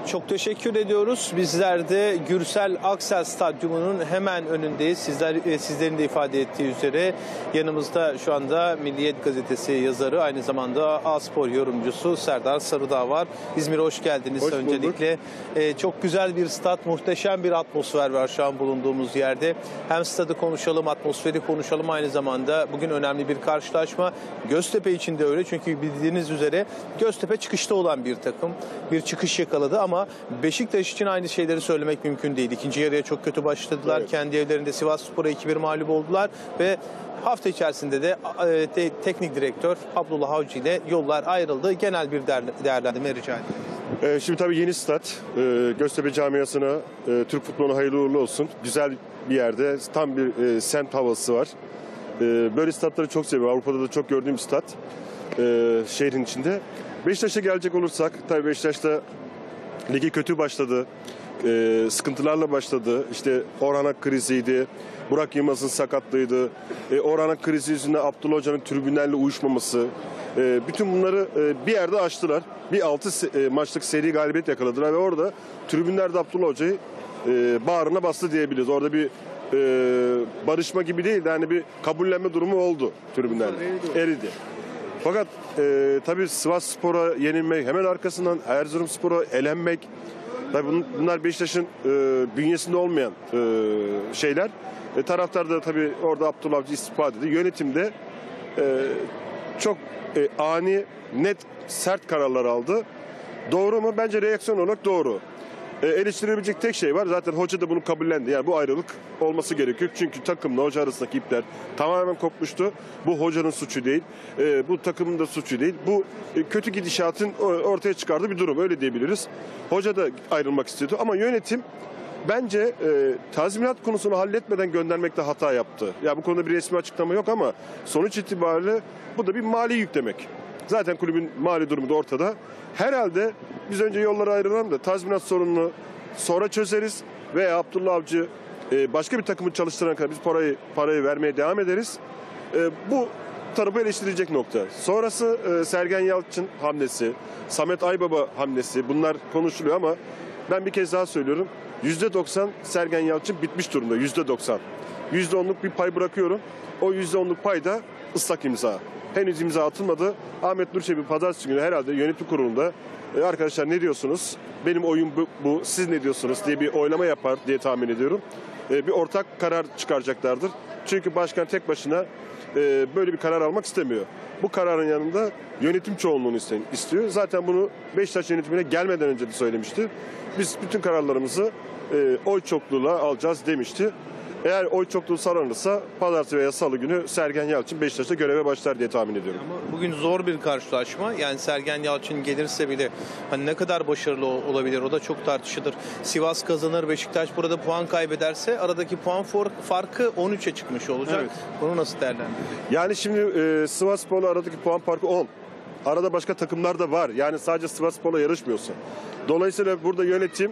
Çok teşekkür ediyoruz. Bizler de Gürsel Aksel Stadyumu'nun hemen önündeyiz. Sizlerin de ifade ettiği üzere yanımızda şu anda Milliyet Gazetesi yazarı, aynı zamanda A-Spor yorumcusu Serdar Sarıdağ var. İzmir'e hoş geldiniz. Hoş öncelikle. Çok güzel bir stat, muhteşem bir atmosfer var şu an bulunduğumuz yerde. Hem stadı konuşalım, atmosferi konuşalım, aynı zamanda bugün önemli bir karşılaşma. Göztepe için de öyle, çünkü bildiğiniz üzere Göztepe çıkışta olan bir takım. Bir çıkış yakaladı ama Beşiktaş için aynı şeyleri söylemek mümkün değil. İkinci yarıya çok kötü başladılar. Evet. Kendi evlerinde Sivasspor'a 2-1 mağlup oldular ve hafta içerisinde de teknik direktör Abdullah Avcı ile yollar ayrıldı. Genel bir değerlendirme rica ederim. Şimdi tabii yeni stat, Göztepe camiasına, Türk futboluna hayırlı uğurlu olsun. Güzel bir yerde, tam bir semt havası var. Böyle statları çok seviyorum. Avrupa'da da çok gördüğüm stat şehrin içinde. Beşiktaş'a gelecek olursak, tabii Beşiktaş'ta ligi kötü başladı. Sıkıntılarla başladı. İşte Orhan Ak kriziydi. Burak Yılmaz'ın sakatlığıydı. Orhan Ak krizi yüzünden Abdullah Hoca'nın tribünlerle uyuşmaması. Bütün bunları bir yerde aştılar. Bir 6 maçlık seri galibiyet yakaladılar ve orada tribünlerde Abdullah Hoca'yı bağrına bastı diyebiliriz. Orada bir barışma gibi değil de hani bir kabullenme durumu oldu tribünlerle. Eridi. Fakat tabii Sivasspor'a yenilmek, hemen arkasından Erzurumspor'a elenmek, tabii bunlar Beşiktaş'ın bünyesinde olmayan şeyler. Taraftar da tabii orada Abdullah Avcı istifa dedi. Yönetimde çok ani, net, sert kararlar aldı. Doğru mu? Bence reaksiyon olarak doğru. Eleştirilebilecek tek şey var. Zaten hoca da bunu kabullendi. Yani bu ayrılık olması gerekiyor. Çünkü takımla hoca arasındaki ipler tamamen kopmuştu. Bu hocanın suçu değil. Bu takımın da suçu değil. Bu kötü gidişatın ortaya çıkardığı bir durum. Öyle diyebiliriz. Hoca da ayrılmak istiyordu. Ama yönetim bence tazminat konusunu halletmeden göndermekte hata yaptı. Ya bu konuda bir resmi açıklama yok ama sonuç itibariyle bu da bir mali yük demek. Zaten kulübün mali durumu da ortada. Herhalde biz önce yollara ayrılalım da tazminat sorununu sonra çözeriz veya Abdullah Avcı başka bir takımı çalıştırana kadar biz parayı vermeye devam ederiz. Bu tarafı eleştirilecek nokta. Sonrası Sergen Yalçın hamlesi, Samet Aybaba hamlesi, bunlar konuşuluyor ama ben bir kez daha söylüyorum. %90 Sergen Yalçın bitmiş durumda, %90. %10'luk bir pay bırakıyorum. O %10'luk pay da ıslak imza. Henüz imza atılmadı. Ahmet Nur Çebi pazartesi günü herhalde yönetim kurulunda arkadaşlar ne diyorsunuz? Benim oyun bu. Siz ne diyorsunuz diye bir oylama yapar diye tahmin ediyorum. Bir ortak karar çıkaracaklardır. Çünkü başkan tek başına böyle bir karar almak istemiyor. Bu kararın yanında yönetim çoğunluğunu istiyor. Zaten bunu Beşiktaş yönetimine gelmeden önce de söylemişti. Biz bütün kararlarımızı oy çokluğuyla alacağız demişti. Eğer oy çokluğu sağlanırsa pazartesi veya salı günü Sergen Yalçın Beşiktaş'ta göreve başlar diye tahmin ediyorum. Ama bugün zor bir karşılaşma. Yani Sergen Yalçın gelirse bile hani ne kadar başarılı olabilir, o da çok tartışılır. Sivas kazanır, Beşiktaş burada puan kaybederse aradaki puan farkı 13'e çıkmış olacak. Evet. Bunu nasıl değerlendiriyorsunuz? Yani şimdi Sivasspor'la aradaki puan farkı 10. Arada başka takımlar da var. Yani sadece Sivasspor'la yarışmıyorsun. Dolayısıyla burada yönetim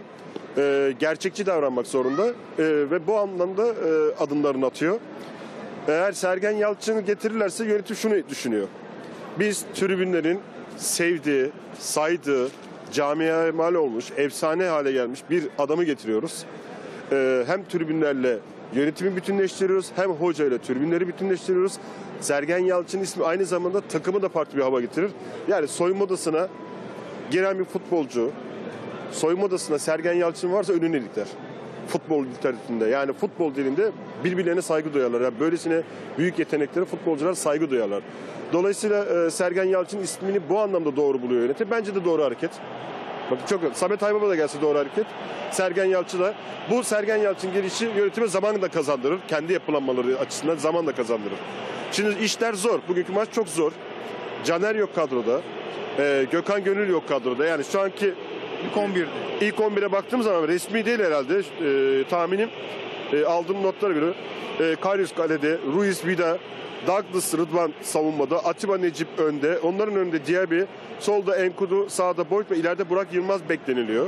gerçekçi davranmak zorunda ve bu anlamda adımlarını atıyor. Eğer Sergen Yalçın'ı getirirlerse yönetim şunu düşünüyor. Biz tribünlerin sevdiği, saydığı, camiaya mal olmuş, efsane hale gelmiş bir adamı getiriyoruz. Hem tribünlerle yönetimi bütünleştiriyoruz, hem hocayla tribünleri bütünleştiriyoruz. Sergen Yalçın ismi aynı zamanda takımı da farklı bir hava getirir. Yani soyunma odasına giren bir futbolcu, soyunma odasında Sergen Yalçın varsa önüne ilikler. Futbol literatüründe, yani futbol dilinde birbirlerine saygı duyarlar. Yani böylesine büyük yeteneklere futbolcular saygı duyarlar. Dolayısıyla Sergen Yalçın ismini bu anlamda doğru buluyor yönetim. Bence de doğru hareket. Bakın çok Samet Aybaba da gelse doğru hareket. Sergen Yalçın da, bu Sergen Yalçın gelişi yönetime zaman da kazandırır. Kendi yapılanmaları açısından zaman da kazandırır. Şimdi işler zor. Bugünkü maç çok zor. Caner yok kadroda. Gökhan Gönül yok kadroda. Yani şu anki İlk 11'e baktığım zaman resmi değil herhalde. Tahminim aldığım notlara göre Karius kalede, Ruiz Vida, Douglas Rıdvan savunmada, Atiba Necip önde. Onların önünde Diaby, solda Enkudu, sağda Boyd ve ileride Burak Yılmaz bekleniliyor.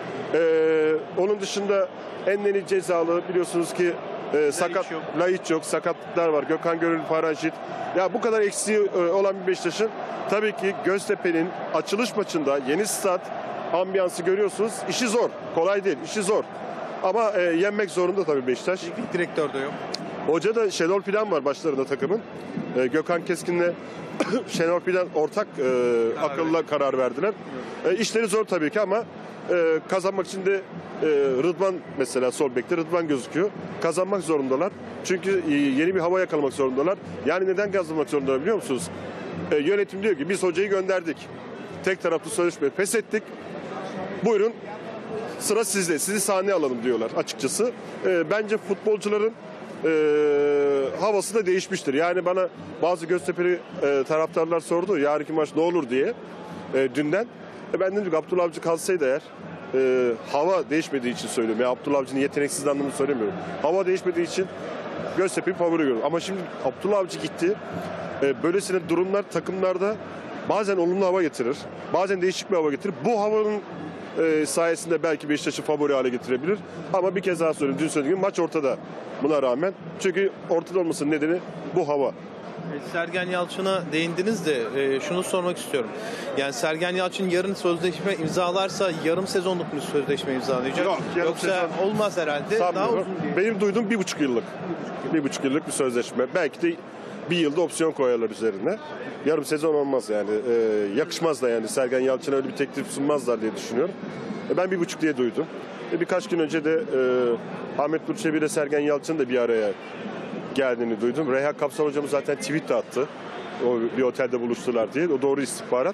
Onun dışında Enneni cezalı, biliyorsunuz ki Laiç yok, sakatlıklar var. Gökhan Gönül, Paranjit. Ya bu kadar eksiği olan bir Beşiktaş'ın tabii ki Göztepe'nin açılış maçında yeni stat, ambiyansı görüyorsunuz. İşi zor. Kolay değil. İşi zor. Ama yenmek zorunda tabii Beşiktaş. Teknik direktör de yok. Hoca da Şenol Fidan var başlarında takımın. Gökhan Keskin'le Şenol Fidan ortak akılla karar verdiler. İşleri zor tabii ki ama kazanmak için de Rıdvan mesela sol bekte Rıdvan gözüküyor. Kazanmak zorundalar. Çünkü yeni bir hava yakalamak zorundalar. Yani neden kazanmak zorundalar biliyor musunuz? Yönetim diyor ki biz hocayı gönderdik. Tek taraflı sözleşme pes ettik. Buyurun sıra sizde. Sizi sahneye alalım diyorlar açıkçası. Bence futbolcuların havası da değişmiştir. Yani bana bazı Göztepe'li taraftarlar sordu yarınki maç ne olur diye dünden. Ben dedim ki Abdullah Avcı kalsaydı eğer hava değişmediği için söylüyorum. Ya Abdullah Avcı'nın yeteneksiz anlamını söylemiyorum. Hava değişmediği için Göztepe'yi favori görüyorum. Ama şimdi Abdullah Avcı gitti. Böylesine durumlar takımlarda bazen olumlu hava getirir. Bazen değişik bir hava getirir. Bu havanın sayesinde belki Beşiktaş'ı favori hale getirebilir. Ama bir kez daha söyleyeyim. Dün söylediğim gibi maç ortada buna rağmen. Çünkü ortada olmasının nedeni bu hava. Sergen Yalçın'a değindiniz de şunu sormak istiyorum. Yani Sergen Yalçın yarın sözleşme imzalarsa yarım sezonluk bir sözleşme imzalayacak. Yok, yarım Yoksa sezon olmaz herhalde. Daha sanmıyorum. uzun diye. Benim duyduğum 1,5 yıllık. 1,5 yıllık bir sözleşme. Belki de bir yılda opsiyon koyarlar üzerine. Yarım sezon olmaz yani. Yakışmaz da yani Sergen Yalçın'a öyle bir teklif sunmazlar diye düşünüyorum. Ben 1,5 diye duydum. Birkaç gün önce de Ahmet Nur Çebi ile Sergen Yalçın da bir araya geldiğini duydum. Reha Kapsal hocamız zaten tweet de attı. O bir otelde buluştular diye. O doğru istihbarat.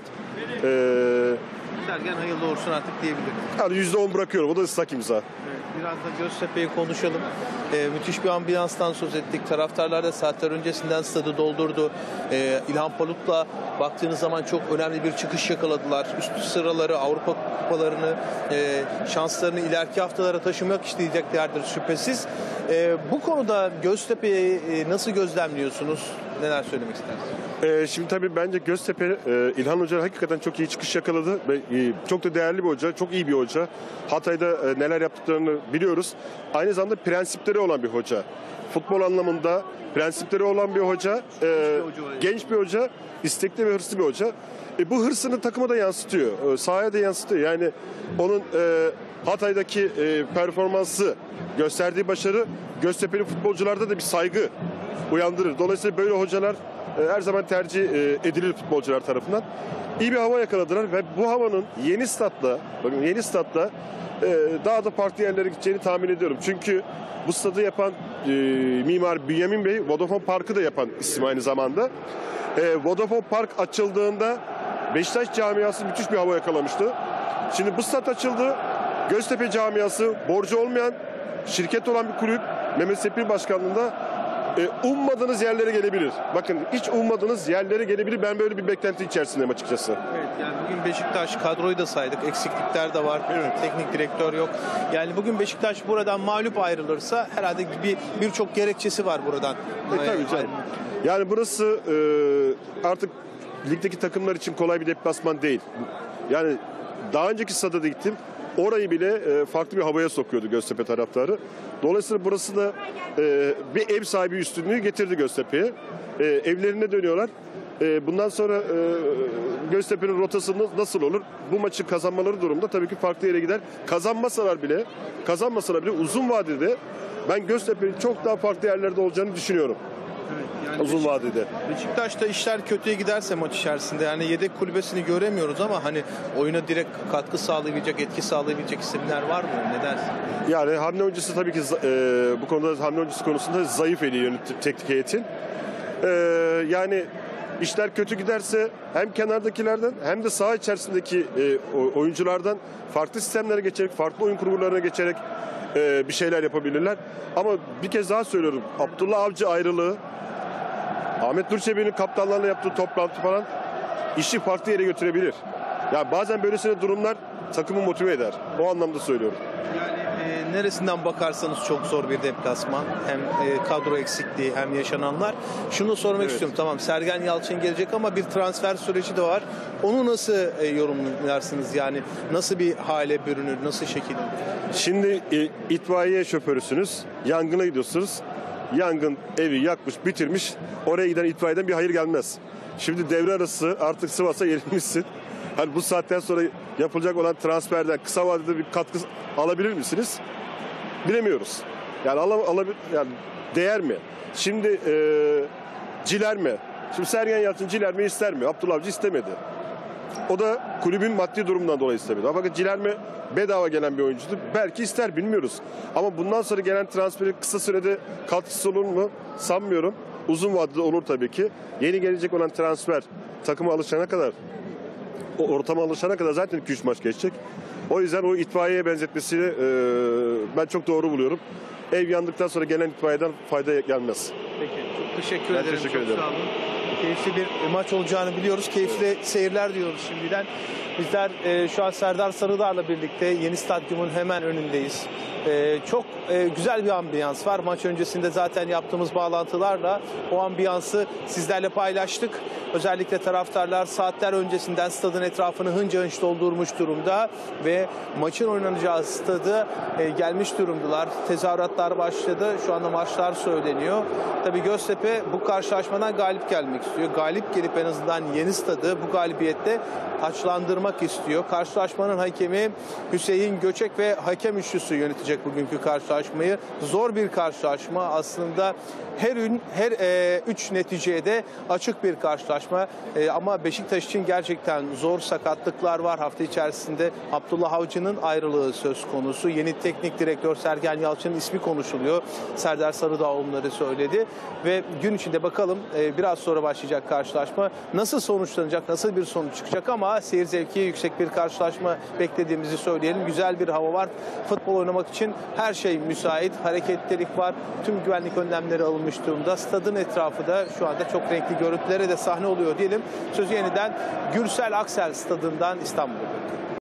Sergen hayırlı olsun artık diyebilirim. Yani %10 bırakıyorum. O da ıslak imza. Evet, biraz da Göztepe'yi konuşalım. Müthiş bir ambiyanstan söz ettik. Taraftarlar da saatler öncesinden stadı doldurdu. İlhan Palut'la baktığınız zaman çok önemli bir çıkış yakaladılar. Üst sıraları, Avrupa kupalarını, şanslarını ileriki haftalara taşımak isteyeceklerdir şüphesiz. Bu konuda Göztepe'yi nasıl gözlemliyorsunuz? Neler söylemek istersiniz? Şimdi tabii bence Göztepe İlhan Hoca hakikaten çok iyi çıkış yakaladı ve çok da değerli bir hoca, çok iyi bir hoca. Hatay'da neler yaptıklarını biliyoruz. Aynı zamanda prensipleri olan bir hoca. Futbol anlamında prensipleri olan bir hoca, genç bir hoca, istekli ve hırslı bir hoca. Bu hırsını takıma da yansıtıyor, sahaya da yansıtıyor. Yani onun Hatay'daki performansı, gösterdiği başarı Göztepe'li futbolcularda da bir saygı uyandırır. Dolayısıyla böyle hocalar her zaman tercih edilir futbolcular tarafından. İyi bir hava yakaladılar ve bu havanın yeni statla, bakın yeni statla daha da farklı yerlere gideceğini tahmin ediyorum. Çünkü bu stadı yapan mimar Bünyamin Bey, Vodafone Park'ı da yapan isim aynı zamanda. Vodafone Park açıldığında Beşiktaş camiası müthiş bir hava yakalamıştı. Şimdi bu stat açıldı. Göztepe camiası borcu olmayan, şirket olan bir kulüp Mehmet Sepil Başkanlığı'nda ummadığınız yerlere gelebilir. Bakın hiç ummadığınız yerlere gelebilir. Ben böyle bir beklenti içerisindeyim açıkçası. Evet, yani bugün Beşiktaş kadroyu da saydık. Eksiklikler de var. Evet. Teknik direktör yok. Yani bugün Beşiktaş buradan mağlup ayrılırsa herhalde birçok gerekçesi var buradan. Tabii canım. Yani burası artık ligdeki takımlar için kolay bir deplasman değil. Yani daha önceki stada da gittim. Orayı bile farklı bir havaya sokuyordu Göztepe taraftarı. Dolayısıyla burası da bir ev sahibi üstünlüğü getirdi Göztepe'ye. Evlerine dönüyorlar. Bundan sonra Göztepe'nin rotası nasıl olur? Bu maçı kazanmaları durumda tabii ki farklı yere gider. Kazanmasalar bile uzun vadede ben Göztepe'nin çok daha farklı yerlerde olacağını düşünüyorum. Yani Uzun vadede. Beşiktaş'ta işler kötüye giderse maç içerisinde yani yedek kulübesini göremiyoruz ama hani oyuna direkt katkı sağlayabilecek, etki sağlayabilecek isimler var mı? Ne dersin? Yani hamle oyuncusu tabii ki bu konuda hamle oyuncusu konusunda zayıf eli yönetim teknik heyetin. Yani işler kötü giderse hem kenardakilerden hem de saha içerisindeki oyunculardan farklı sistemlere geçerek, farklı oyun kurgularına geçerek bir şeyler yapabilirler. Ama bir kez daha söylüyorum. Abdullah Avcı ayrılığı, Ahmet Nur Çebi'nin kaptanlarla yaptığı toplantı falan işi farklı yere götürebilir. Ya bazen böylesine durumlar takımı motive eder. O anlamda söylüyorum. Yani neresinden bakarsanız çok zor bir deplasman. Hem kadro eksikliği hem yaşananlar. Şunu sormak istiyorum. Tamam Sergen Yalçın gelecek ama bir transfer süreci de var. Onu nasıl yorumlarsınız? Yani nasıl bir hale bürünür? Nasıl şekillenir? Şimdi itfaiye şoförüsünüz. Yangına gidiyorsunuz. Yangın evi yakmış, bitirmiş. Oraya giden itfaiyeden bir hayır gelmez. Şimdi devre arası artık Sivas'a gelmişsin. Hani bu saatten sonra yapılacak olan transferden kısa vadede bir katkı alabilir misiniz? Bilemiyoruz. Yani yani değer mi? Şimdi Ciler mi? Şimdi Sergen Yalçın Ciler mi ister mi? Abdullah Avcı istemedi. O da kulübün maddi durumundan dolayı istemedi. Ama bakın Ciler mi bedava gelen bir oyuncudur. Belki ister, bilmiyoruz. Ama bundan sonra gelen transferi kısa sürede katkısı olur mu? Sanmıyorum. Uzun vadede olur tabii ki. Yeni gelecek olan transfer takıma alışana kadar, o ortama alışana kadar zaten 2-3 maç geçecek. O yüzden o itfaiyeye benzetmesini ben çok doğru buluyorum. Ev yandıktan sonra gelen itfaiyeden fayda gelmez. Peki, çok teşekkür Ben ederim. teşekkür Çok ederim. sağ olun. Keyifli bir maç olacağını biliyoruz. Keyifli seyirler diyoruz şimdiden. Bizler şu an Serdar Sarıdağ'la birlikte yeni stadyumun hemen önündeyiz. Çok güzel bir ambiyans var. Maç öncesinde zaten yaptığımız bağlantılarla o ambiyansı sizlerle paylaştık. Özellikle taraftarlar saatler öncesinden stadın etrafını hınca hınç doldurmuş durumda ve maçın oynanacağı stadı gelmiş durumdalar. Tezahüratlar başladı. Şu anda maçlar söyleniyor. Tabii Göztepe bu karşılaşmadan galip gelmek istiyor. Galip gelip en azından yeni stadı bu galibiyette taçlandırmak istiyor. Karşılaşmanın hakemi Hüseyin Göçek ve hakem üçlüsü yönetecek bugünkü karşılaşmayı. Zor bir karşılaşma aslında. Her üç neticeye de açık bir karşılaşma. Ama Beşiktaş için gerçekten zor sakatlıklar var. Hafta içerisinde Abdullah Avcı'nın ayrılığı söz konusu. Yeni teknik direktör Sergen Yalçın'ın ismi konuşuluyor. Serdar Sarıdağ onları söyledi. Ve gün içinde bakalım biraz sonra başlayacak karşılaşma nasıl sonuçlanacak, nasıl bir sonuç çıkacak ama seyir zevki yüksek bir karşılaşma beklediğimizi söyleyelim. Güzel bir hava var. Futbol oynamak için her şey müsait. Hareketlilik var. Tüm güvenlik önlemleri alınmış durumda. Stadın etrafı da şu anda çok renkli görüntülere de sahne oluyor diyelim. Sözü yeniden Gürsel Aksel stadından İstanbul'a.